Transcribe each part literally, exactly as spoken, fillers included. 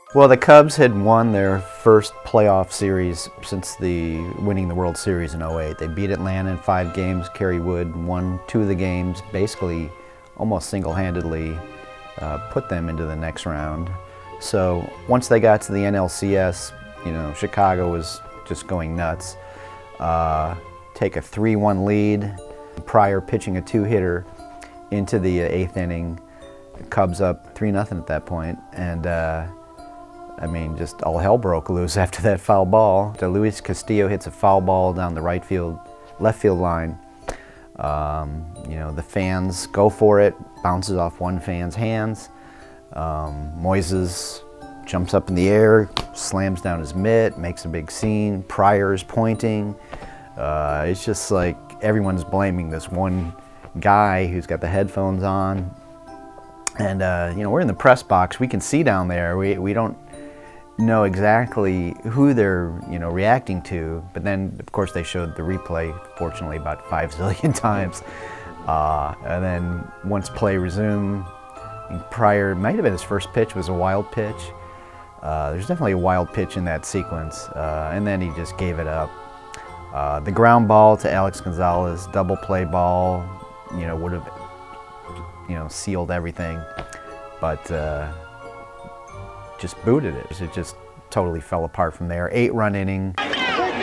Well, the Cubs had won their first playoff series since the winning the World Series in oh eight. They beat Atlanta in five games. Kerry Wood won two of the games, basically almost single-handedly uh, put them into the next round. So once they got to the N L C S, you know, Chicago was just going nuts. Uh, take a three one lead, Pryor pitching a two-hitter into the eighth inning. The Cubs up three nothing at that point, and uh, I mean, just all hell broke loose after that foul ball. Luis Castillo hits a foul ball down the right field, left field line. Um, you know, the fans go for it, bounces off one fan's hands. Um, Moises jumps up in the air, slams down his mitt, makes a big scene. Pryor's pointing. Uh, it's just like everyone's blaming this one guy who's got the headphones on. And, uh, you know, we're in the press box. We can see down there. We, we don't know exactly who they're, you know, reacting to, but then of course they showed the replay, fortunately, about five zillion times. Uh, and then once play resumed, Pryor, might have been his first pitch, was a wild pitch. Uh, there's definitely a wild pitch in that sequence, uh, and then he just gave it up. Uh, the ground ball to Alex Gonzalez, double play ball, you know, would have, you know, sealed everything, but uh, just booted it. It just totally fell apart from there. Eight run inning. By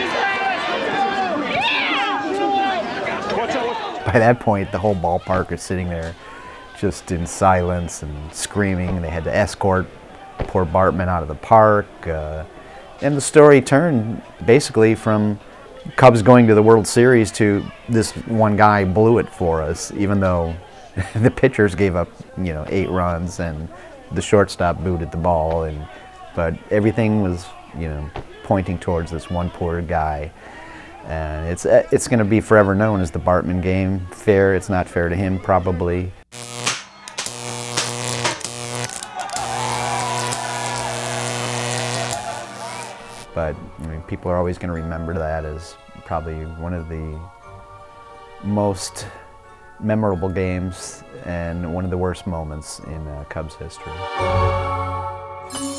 that point, the whole ballpark is sitting there just in silence and screaming, and they had to escort poor Bartman out of the park. Uh, and the story turned basically from Cubs going to the World Series to this one guy blew it for us, even though the pitchers gave up, you know, eight runs and the shortstop booted the ball, and but everything was, you know, pointing towards this one poor guy, and it's it's going to be forever known as the Bartman game. Fair, it's not fair to him, probably. But I mean, people are always going to remember that as probably one of the most memorable games and one of the worst moments in uh, Cubs history.